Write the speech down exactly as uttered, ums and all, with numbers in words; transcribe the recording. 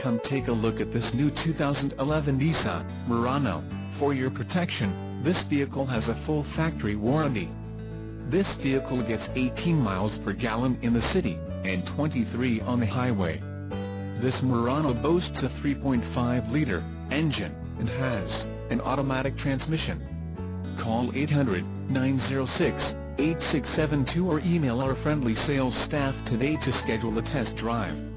Come take a look at this new two thousand eleven Nissan Murano. For your protection, this vehicle has a full factory warranty. This vehicle gets eighteen miles per gallon in the city, and twenty-three on the highway. This Murano boasts a three point five liter engine, and has an automatic transmission. Call eight hundred, nine oh six, eight six seven two or email our friendly sales staff today to schedule a test drive.